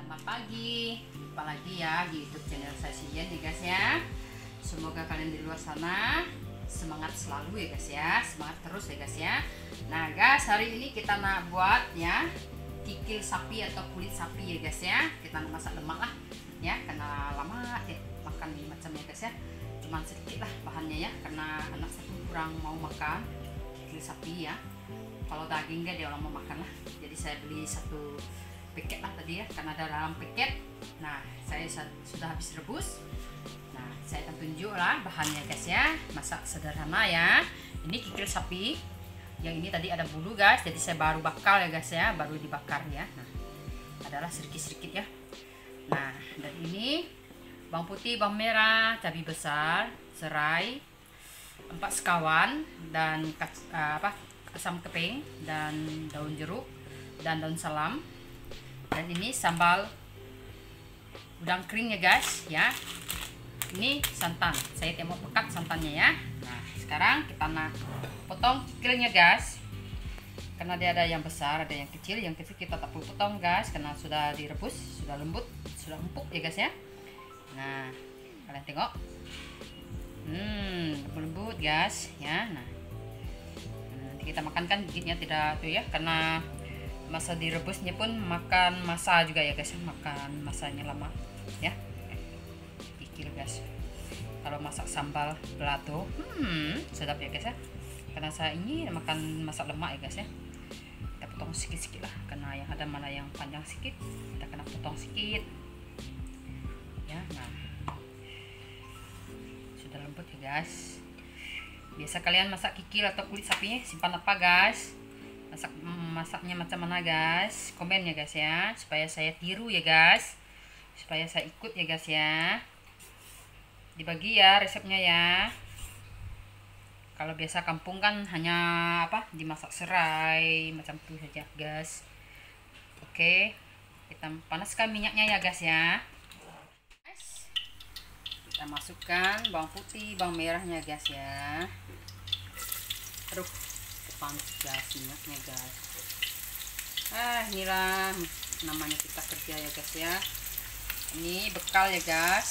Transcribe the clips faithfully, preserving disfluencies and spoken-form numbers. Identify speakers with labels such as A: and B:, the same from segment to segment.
A: Selamat pagi, jumpa lagi ya di YouTube channel saya Sian ya guys ya. Semoga kalian di luar sana semangat selalu ya guys ya, semangat terus ya guys ya. Nah guys, hari ini kita nak buat ya kikil sapi atau kulit sapi ya guys ya. Kita nak masak lemak lah ya, karena lama ya makan di macam ya guys ya. Cuman sedikit lah bahannya ya, karena anak satu kurang mau makan kikil sapi ya. Kalau daging dia dia orang mau makan lah, jadi saya beli satu paket lah tadi ya, karena ada dalam paket. Nah saya sudah habis rebus. Nah saya akan tunjuk lah bahannya guys ya, masak sederhana ya. Ini kikil sapi yang ini tadi ada bulu guys, jadi saya baru bakal ya guys ya, baru dibakar ya. Nah adalah sedikit-sedikit ya. Nah dan ini bawang putih, bawang merah, cabai besar, serai, empat sekawan, dan uh, apa asam keping, dan daun jeruk, dan daun salam. Dan ini sambal udang kering ya guys ya. Ini santan, saya tidak mau pekat santannya ya. Nah sekarang kita nak potong kikilnya guys, karena dia ada yang besar ada yang kecil. Yang kecil kita tak perlu potong guys, karena sudah direbus, sudah lembut, sudah empuk ya guys ya. Nah kalian tengok, hmm lembut guys ya. Nah nanti kita makan kan gigitnya tidak tuh ya, karena masa direbusnya pun makan masa juga ya guys, makan masanya lama ya. Kikil guys, kalau masak sambal belato hmm sedap ya guys ya, karena saya ini makan masak lemak ya guys ya. Kita potong sedikit-sedikit lah, karena yang ada mana yang panjang sedikit kita kena potong sedikit ya. Nah sudah lembut ya guys. Biasa kalian masak kikil atau kulit sapinya simpan apa guys? Masak masaknya macam mana guys? Komen ya guys ya, supaya saya tiru ya guys, supaya saya ikut ya guys ya. Dibagi ya resepnya ya. Kalau biasa kampung kan hanya apa dimasak serai macam itu saja guys. Oke, kita panaskan minyaknya ya guys ya. Kita masukkan bawang putih, bawang merahnya guys ya. Aduh, panas guys minyaknya guys. Ah inilah namanya kita kerja ya guys ya. Ini bekal ya guys,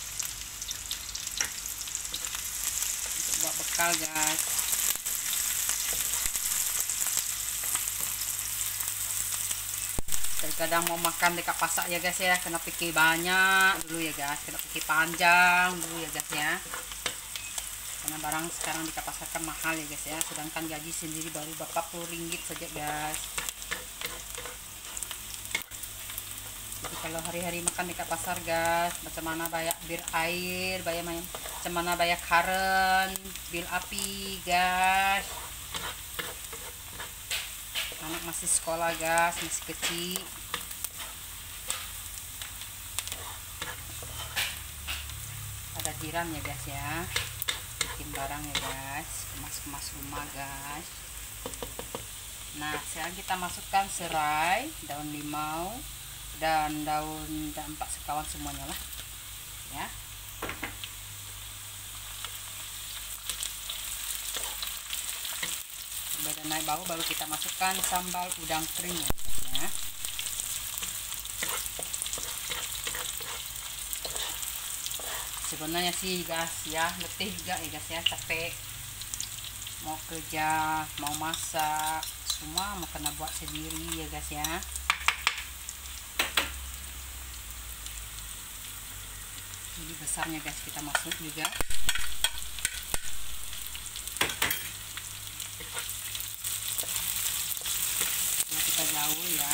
A: untuk buat bekal guys. Kadang mau makan dekat pasar ya guys ya, kena pikir banyak dulu ya guys, kena pikir panjang dulu ya guys ya, karena barang sekarang di pasar kan mahal ya guys ya, sedangkan gaji sendiri baru berapa puluh ringgit saja guys. Jadi kalau hari-hari makan dekat pasar guys, macam mana bayar bir air, bayar macam mana bayar karen, bil api guys. Anak masih sekolah guys, masih kecil. Ada jiran ya guys ya, bikin barang ya guys, kemas-kemas rumah guys. Nah sekarang kita masukkan serai, daun limau, dan daun dan empat sekawan semuanya lah ya. Sudah naik bau, baru kita masukkan sambal udang kering ya guys ya. Sebenarnya sih guys ya letih juga ya guys ya, capek mau kerja mau masak semua mau kena buat sendiri ya guys ya. Ini besarnya guys kita masuk juga. Ya, kita gaul ya.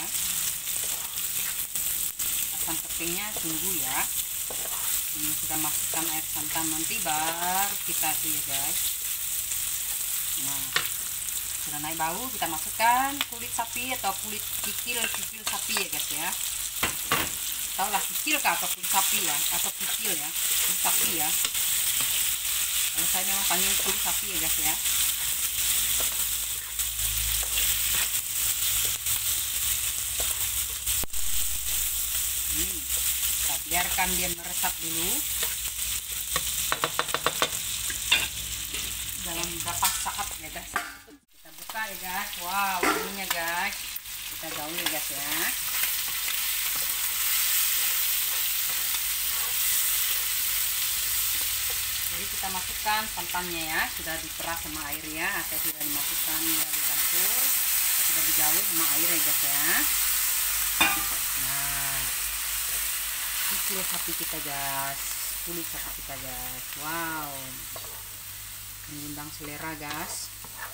A: Asam kepingnya tunggu ya. Ini kita masukkan air santan, nanti baru kita tuh ya guys. Nah sudah naik bau, kita masukkan kulit sapi atau kulit kikil kikil sapi ya guys ya. Tahu lah kikil kah atau kulit sapi ya, atau kikil ya, kulit sapi ya. Kalau saya memang panggil kulit sapi ya guys ya. Hmm. Kita biarkan dia meresap dulu dalam beberapa saat ya guys. Kita buka ya guys. Wow wanginya guys, kita gaul ya guys ya. Jadi kita masukkan santannya ya, sudah diperas sama airnya atau sudah dimasukkan ya, dicampur, sudah digaul sama air ya guys ya. Nah, kikil sapi kita guys, kulit sapi kita guys. Wow, mengundang selera guys.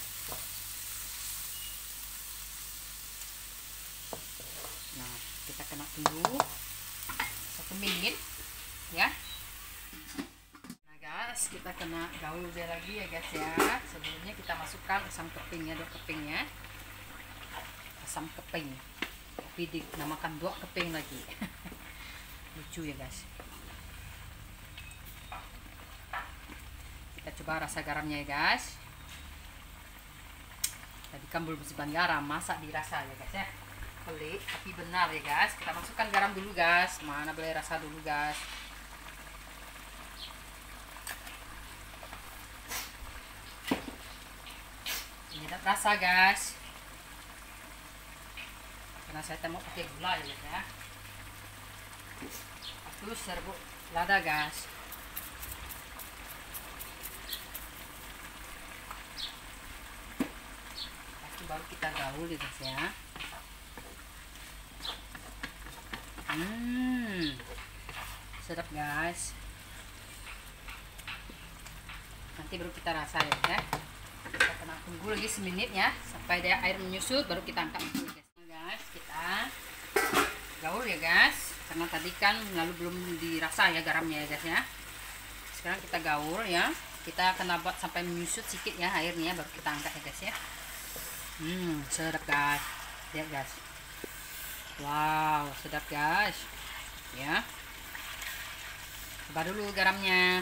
A: Nah, kita kena tunggu satu menit ya. Nah guys, kita kena gaul dia lagi ya guys ya. Sebelumnya kita masukkan asam kepingnya, dua kepingnya, asam keping, tapi dinamakan dua keping lagi. Lucu ya guys. Kita coba rasa garamnya ya guys. Tadi kan belum seban garam, masak dirasa ya guys ya. Pelik tapi benar ya guys. Kita masukkan garam dulu guys, mana boleh rasa dulu guys. Ini ada rasa guys, karena saya mau pakai gula ya guys ya. Itu serbuk lada guys. Pasti baru kita gaul ya guys ya. Hmm, sedap guys. Nanti baru kita rasa ya guys ya. Kita kena tunggu lagi semenit ya, sampai dia air menyusut baru kita angkat dulu guys. Nah, guys, kita gaul ya guys, karena tadi kan lalu belum dirasa ya garamnya ya guys ya. Sekarang kita gaul ya, kita kena buat sampai menyusut sedikit ya airnya, baru kita angkat ya guys ya. Hmm, sedap guys, lihat guys. Wow, sedap guys ya. Coba dulu garamnya.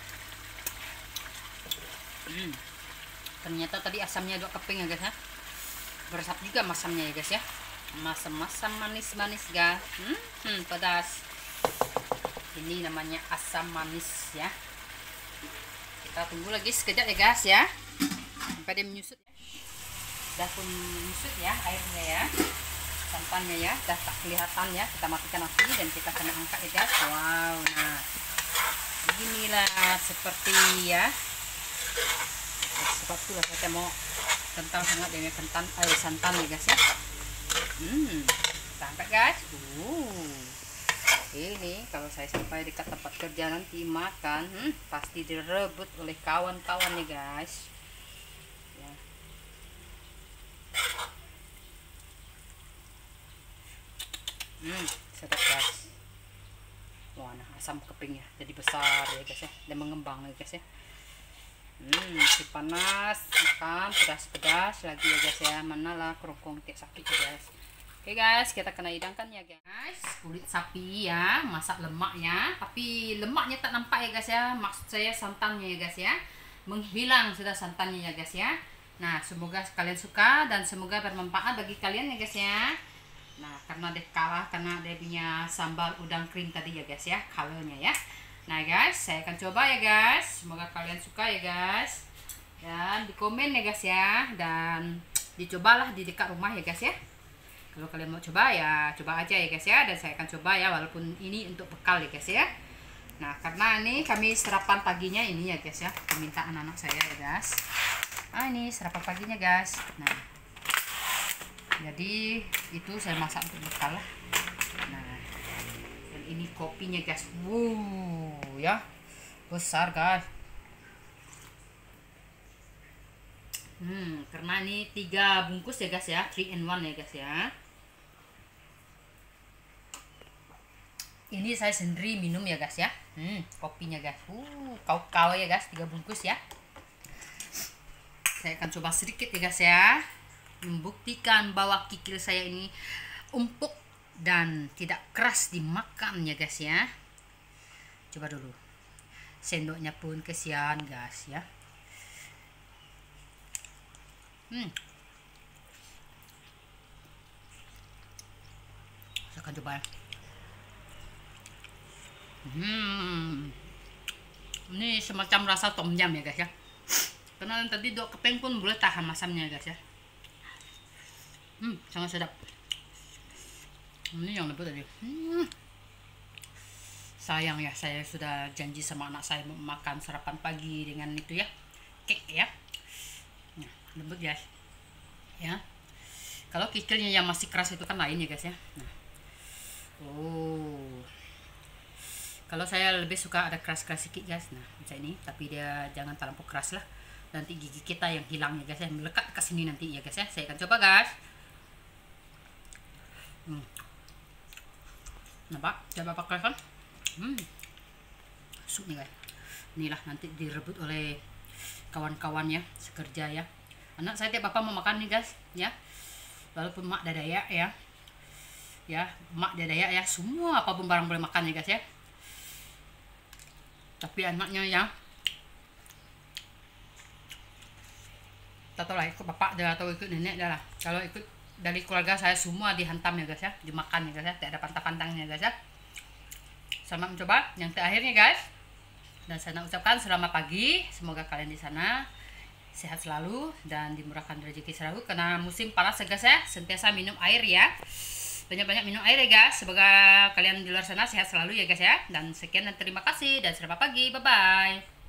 A: Hmm, ternyata tadi asamnya dua keping ya guys ya, beresap juga masamnya ya guys ya. Masam-masam manis-manis guys. hmm, hmm, pedas. Ini namanya asam manis ya. Kita tunggu lagi sekejap ya guys ya, sampai dia menyusut. Dah pun menyusut ya airnya ya, santannya ya, dah tak kelihatan ya. Kita matikan api dan kita kena angkat ya guys. Wow, nah beginilah seperti ya. Sebab itulah saya mau kental sangat dengan kental air santan ya guys ya. Hmm, kita angkat guys. Uh, ini kalau saya sampai dekat tempat kerja nanti makan, hmm, pasti direbut oleh kawan-kawannya guys. Ya. Hmm, sedap guys. Wah, nah asam kepingnya jadi besar ya guys ya, dan mengembang ya guys ya. Hmm, masih panas, makan pedas-pedas lagi ya guys ya. Mana lah kerongkong tiap sapi ya guys. Oke guys, kita kena hidangkan ya guys. Kulit sapi ya, masak lemaknya, tapi lemaknya tak nampak ya guys ya. Maksud saya santannya ya guys ya, menghilang sudah santannya ya guys ya. Nah, semoga kalian suka dan semoga bermanfaat bagi kalian ya guys ya. Nah, karena dia kalah karena dia punya sambal udang kering tadi ya guys ya, kalanya ya. Nah guys, saya akan coba ya guys. Semoga kalian suka ya guys. Dan di komen ya guys ya. Dan dicobalah di dekat rumah ya guys ya. Kalau kalian mau coba ya coba aja ya guys ya. Dan saya akan coba ya, walaupun ini untuk bekal ya guys ya. Nah, karena ini kami sarapan paginya ini ya guys ya, permintaan anak saya ya guys. Ah, ini sarapan paginya guys. Nah, jadi itu saya masak untuk bekal lah. Nah, dan ini kopinya guys. Wow ya, besar guys. Hmm, karena ini tiga bungkus ya guys ya, three in one ya guys ya. Ini saya sendiri minum ya guys ya. Hmm, kopinya guys. Uh, kau-kau ya guys, tiga bungkus ya. Saya akan coba sedikit ya guys ya, membuktikan bahwa kikil saya ini empuk dan tidak keras dimakan ya guys ya. Coba dulu. Sendoknya pun kesian guys ya. Hmm. Saya akan coba. Hmm. Ini semacam rasa tom yum ya guys ya. Karena tadi dua keping pun boleh tahan masamnya guys ya. Hmm, sangat sedap. Ini yang lebih tadi. Hmm. Sayang ya, saya sudah janji sama anak saya mau makan sarapan pagi dengan itu ya, cake ya. Nah, lembut guys. Ya. Kalau kikilnya yang masih keras itu kan lain ya guys ya. Nah. Oh. Kalau saya lebih suka ada keras-keras sedikit guys. Nah, macam ini, tapi dia jangan terlalu keras lah. Nanti gigi kita yang hilang ya guys ya, melekat ke sini nanti ya guys ya. Saya akan coba guys. Hmm. Nampak? Coba pakai kan? Hmm, sup nih guys. Inilah nanti direbut oleh kawan-kawannya sekerja ya. Anak saya tiap apa mau makan nih guys ya. Walaupun mak dadaya ya, ya mak dadaya ya, semua apapun barang boleh makan ya guys ya. Tapi anaknya ya, tak tahu lah ikut bapak dia atau ikut nenek dia lah. Kalau ikut dari keluarga saya semua dihantam ya guys ya, dimakan ya guys ya, tidak ada pantang-pantangnya guys ya. Selamat mencoba yang terakhirnya guys. Dan saya nak ucapkan selamat pagi. Semoga kalian di sana sehat selalu dan dimurahkan rezeki selalu. Karena musim panas ya guys ya, sentiasa minum air ya. Banyak-banyak minum air ya guys. Semoga kalian di luar sana sehat selalu ya guys ya. Dan sekian dan terima kasih dan selamat pagi. Bye bye.